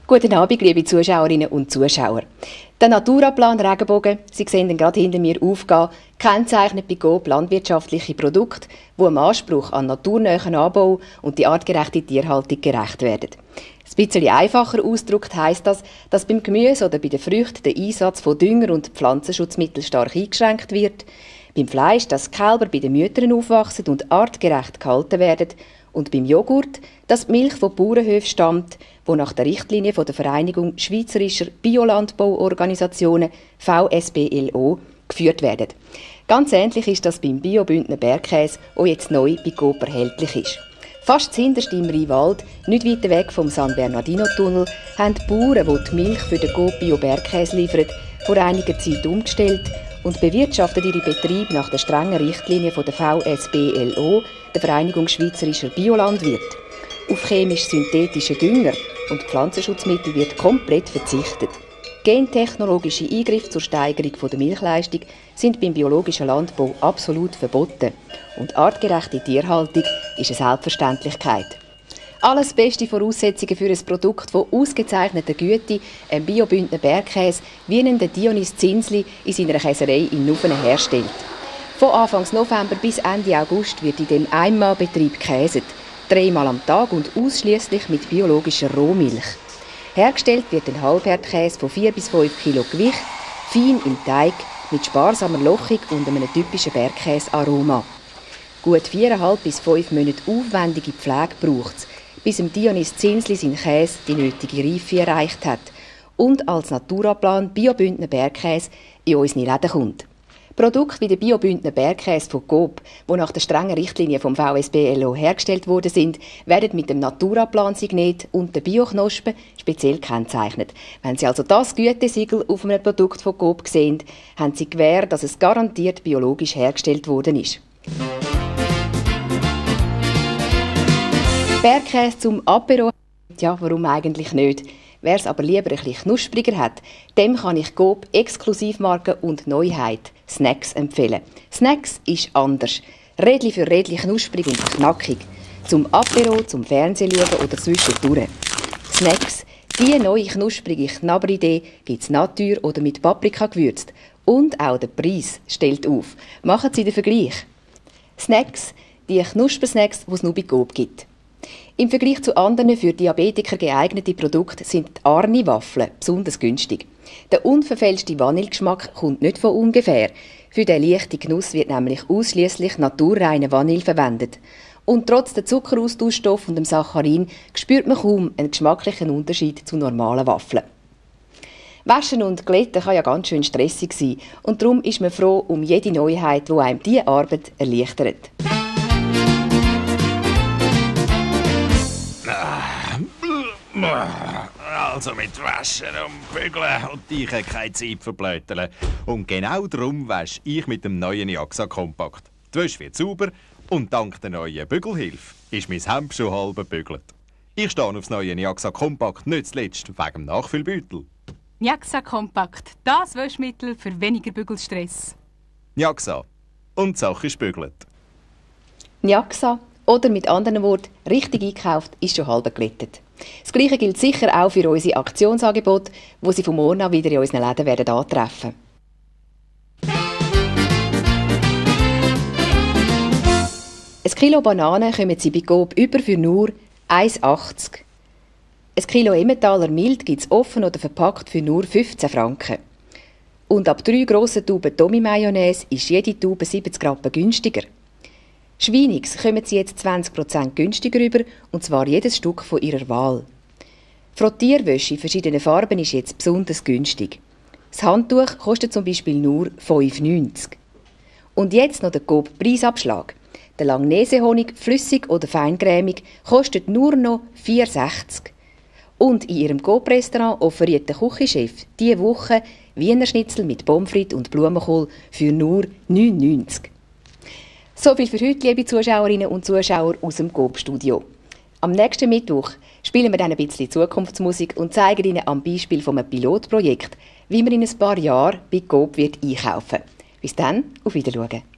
Guten Abend, liebe Zuschauerinnen und Zuschauer. Der Naturaplan Regenbogen, Sie sehen ihn gerade hinter mir aufgehen, kennzeichnet bei Coop landwirtschaftliche Produkte, die dem Anspruch an naturnahen Anbau und die artgerechte Tierhaltung gerecht werden. Ein bisschen einfacher ausgedrückt heisst das, dass beim Gemüse oder bei den Früchten der Einsatz von Dünger und Pflanzenschutzmitteln stark eingeschränkt wird, beim Fleisch, dass die Kälber bei den Müttern aufwachsen und artgerecht gehalten werden, und beim Joghurt, dass die Milch von Bauernhöfen stammt, die nach der Richtlinie von der Vereinigung Schweizerischer Biolandbauorganisationen VSBLO geführt werden. Ganz ähnlich ist das beim Bio-Bündner Bergkäse, der jetzt neu bei Coop erhältlich ist. Fast zuhinterst im Rheinwald, nicht weit weg vom San Bernardino-Tunnel, haben die Bauern, die die Milch für den Coop Bio-Bergkäse liefern, vor einiger Zeit umgestellt und bewirtschaften ihre Betriebe nach der strengen Richtlinie von der VSBLO, der Vereinigung Schweizerischer Biolandwirte. Auf chemisch-synthetische Dünger und Pflanzenschutzmittel wird komplett verzichtet. Gentechnologische Eingriffe zur Steigerung der Milchleistung sind beim biologischen Landbau absolut verboten. Und artgerechte Tierhaltung ist eine Selbstverständlichkeit. Alles beste Voraussetzungen für ein Produkt von ausgezeichneter Güte, ein Bio-Bündner Bergkäse, wie ihn der Dionys Zinsli in seiner Käserei in Nuvenen herstellt. Von Anfang November bis Ende August wird in dem Einmalbetrieb gekäset, 3-mal am Tag und ausschließlich mit biologischer Rohmilch. Hergestellt wird ein Halbherdkäse von 4 bis 5 Kilo Gewicht, fein im Teig, mit sparsamer Lochung und einem typischen Bergkäse-Aroma. Gut 4,5 bis 5 Monate aufwendige Pflege braucht es, bis dem Dionys Zinsli sein Käse die nötige Reife erreicht hat und als Naturaplan Bio-Bündner Bergkäse in unsere Läden kommt. Produkte wie der Bio-Bündner Bergkäse von Coop, die nach der strengen Richtlinie vom VSBLO hergestellt worden sind, werden mit dem Naturaplan-Signet und der Bio-Knospen speziell gekennzeichnet. Wenn Sie also das Gütesiegel auf einem Produkt von Coop sehen, haben Sie gewähr, dass es garantiert biologisch hergestellt worden ist. Bergkäse zum Apero? Ja, warum eigentlich nicht? Wer es aber lieber ein bisschen knuspriger hat, dem kann ich Coop Exklusivmarke und Neuheit Snacks empfehlen. Snacks ist anders. Rädli für Rädli knusprig und knackig. Zum Apero, zum Fernsehschauen oder zwischendurch. Snacks, diese neue knusprige Knabberidee gibt es natur oder mit Paprika gewürzt. Und auch der Preis stellt auf. Machen Sie den Vergleich. Snacks, die Knuspersnacks, die es nur bei Coop gibt. Im Vergleich zu anderen für Diabetiker geeignete Produkte sind die Arni-Waffeln besonders günstig. Der unverfälschte Vanillegeschmack kommt nicht von ungefähr. Für den leichten Genuss wird nämlich ausschließlich naturreine Vanille verwendet. Und trotz der Zuckeraustauschstoff und dem Saccharin spürt man kaum einen geschmacklichen Unterschied zu normalen Waffeln. Waschen und Glätten kann ja ganz schön stressig sein. Und darum ist man froh um jede Neuheit, die einem diese Arbeit erleichtert. Also mit Waschen und Bügeln und ich habe keine Zeit verblöteln. Und genau darum wasche ich mit dem neuen Niaxa Compact. Die Wäsche wird sauber und dank der neuen Bügelhilfe ist mein Hemd schon halb gebügelt. Ich stehe aufs neue Niaxa Compact nicht zuletzt wegen dem Nachfüllbeutel. Niaxa Compact, das Wäschmittel für weniger Bügelstress. Niaxa. Und die Sache ist bügelt. Niaxa, oder mit anderen Worten, richtig eingekauft, ist schon halb geglättet. Das Gleiche gilt sicher auch für unsere Aktionsangebote, die Sie vom morgen an wieder in unseren Läden werden antreffen. Ein Kilo Bananen kommen Sie bei Coop über für nur 1,80. Ein Kilo Emmentaler Mild gibt es offen oder verpackt für nur 15 Franken. Und ab 3 grossen Tuben Tommy-Mayonnaise ist jede Tube 70 Rappen günstiger. Schweinix kommen Sie jetzt 20% günstiger über, und zwar jedes Stück von Ihrer Wahl. Frottierwäsche in verschiedenen Farben ist jetzt besonders günstig. Das Handtuch kostet zum Beispiel nur 5,90. Und jetzt noch der Coop Preisabschlag. Der Langnese-Honig, flüssig oder feincremig, kostet nur noch 4,60. Und in Ihrem Coop-Restaurant offeriert der Küchenchef diese Woche Wiener Schnitzel mit Pommes frites und Blumenkohl für nur 9,90. So viel für heute, liebe Zuschauerinnen und Zuschauer aus dem Coop-Studio. Am nächsten Mittwoch spielen wir dann ein bisschen Zukunftsmusik und zeigen Ihnen am Beispiel von einem Pilotprojekt, wie man in ein paar Jahren bei Coop einkaufen wird. Bis dann, auf Wiedersehen.